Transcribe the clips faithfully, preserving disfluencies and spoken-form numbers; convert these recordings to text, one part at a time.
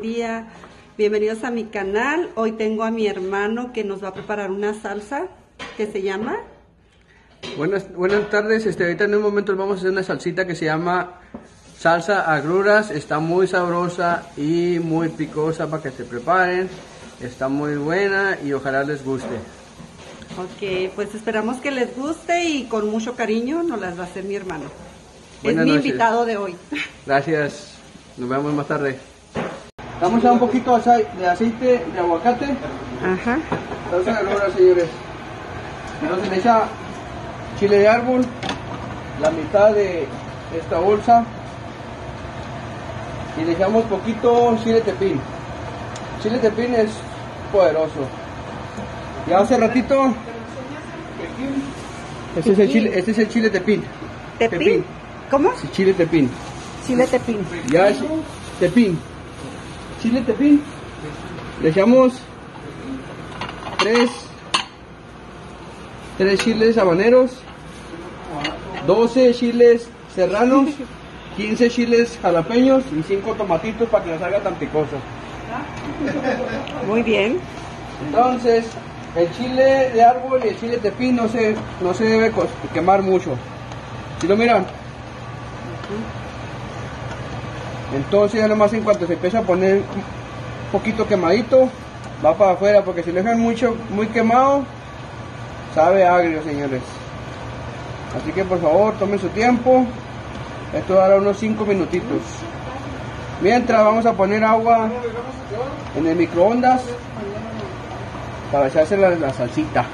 día. Bienvenidos a mi canal. Hoy tengo a mi hermano que nos va a preparar una salsa que se llama... Buenas, buenas tardes, este, ahorita en un momento vamos a hacer una salsita que se llama salsa agruras. Está muy sabrosa y muy picosa para que se preparen. Está muy buena y ojalá les guste. Ok, pues esperamos que les guste y con mucho cariño nos las va a hacer mi hermano. Buenas es mi noches. invitado de hoy. Gracias, nos vemos más tarde. Vamos a un poquito de aceite de aguacate. Ajá. Salsa agruras, señores. Entonces le echa chile de árbol, la mitad de esta bolsa, y le echamos poquito chile tepín. Chile tepín es poderoso. Ya hace ratito, este es el chile, este es el chile tepín. ¿Tepín? Tepín. ¿Cómo? Sí, chile tepín. Chile tepín. Ya es tepín. Chile tepín. Le echamos tres, tres chiles habaneros, doce chiles serranos, quince chiles jalapeños y cinco tomatitos para que no salga tan picosa. Muy bien. Entonces, el chile de árbol y el chile tepín no se, no se debe quemar mucho. ¿Sí lo miran? Entonces ya nomás en cuanto se empieza a poner un poquito quemadito, va para afuera, porque si lo dejan mucho, muy quemado, sabe agrio, señores. Así que por favor tomen su tiempo. Esto dará unos cinco minutitos. Mientras vamos a poner agua en el microondas para echarse la, la salsita.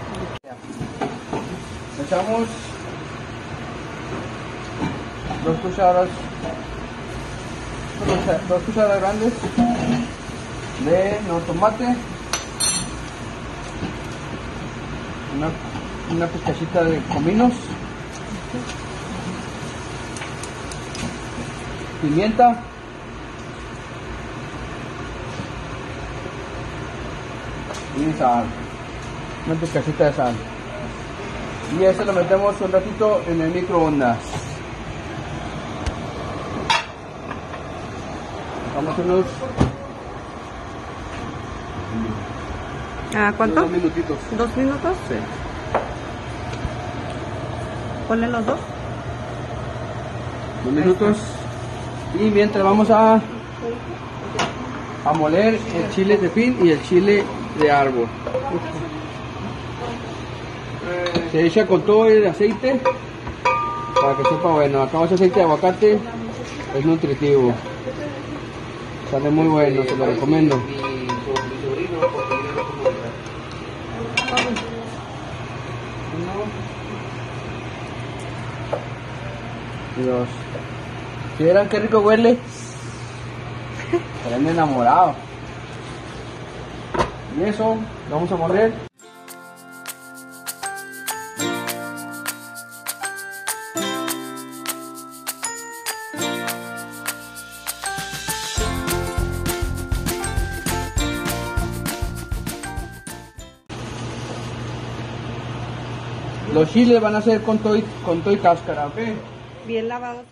Echamos dos cucharadas, dos cucharadas grandes de no tomate, una, una pizcachita de cominos, pimienta, y sal, una pizcachita de sal, y eso lo metemos un ratito en el microondas. Vamos a unos ¿Ah, cuánto? dos minutitos. ¿Dos minutos? Sí. Ponle los dos. Dos minutos. Y mientras vamos a a moler el chile de pin y el chile de árbol. Se echa con todo el aceite para que sepa bueno. Acá ese aceite de aguacate es nutritivo. Sale muy bueno, se lo recomiendo. Dios. Si vieran qué rico huele. Estarán enamorados. Y eso, lo vamos a moler. Los chiles van a ser con todo y, con todo y cáscara, ¿ok? Bien lavados.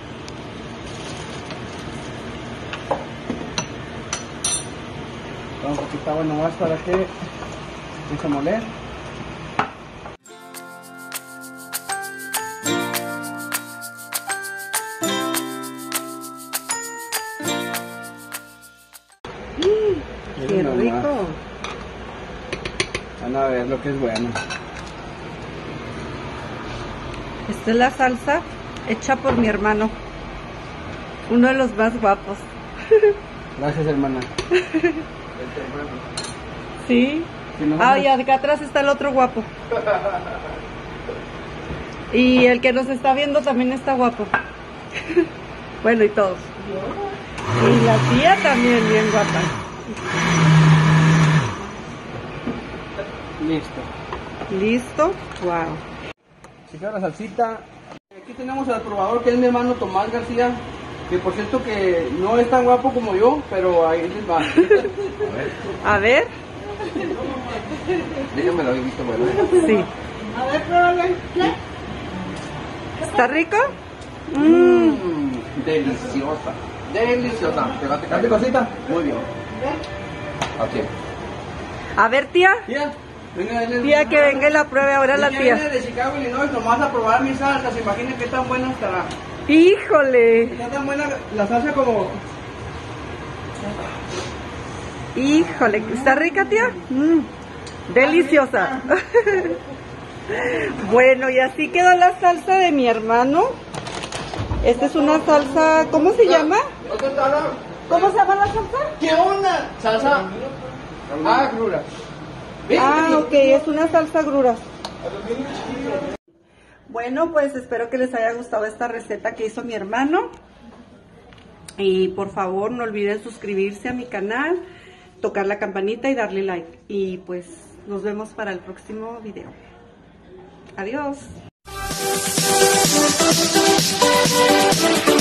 Un poquito agua nomás para que empiece a moler. Mm, ¡Qué rico! Van a ver lo que es bueno. Esta es la salsa hecha por mi hermano, uno de los más guapos. Gracias, hermana. Sí. Si no, Ah, y acá atrás está el otro guapo. Y el que nos está viendo también está guapo. Bueno, y todos. Y la tía también bien guapa. Listo. ¿Listo? Wow. Checa la salsita. Aquí tenemos al probador, que es mi hermano Tomás García, que por cierto que no es tan guapo como yo, pero ahí les va. A ver. Déjame lo he visto, bueno. Sí. A ver, pruébale. ¿Está rico? Mmm, deliciosa. Deliciosa. ¿Te cante cosita? Muy bien. Ok. A ver, tía. Tía, venga, venga. Tía, que venga y la pruebe ahora la Viene tía. de Chicago, Illinois, nomás a probar mis salsas. Imaginen qué tan buena estará. Híjole. Está tan buena la salsa como... Híjole. ¿Está rica, tía? Mm, deliciosa. Bueno, y así quedó la salsa de mi hermano. Esta es una salsa, ¿cómo se llama? ¿Cómo se llama la salsa? ¿Qué onda? Salsa agrura. Ah, ok, es una salsa agruras. Bueno, pues espero que les haya gustado esta receta que hizo mi hermano. Y por favor no olviden suscribirse a mi canal, tocar la campanita y darle like. Y pues nos vemos para el próximo video. Adiós.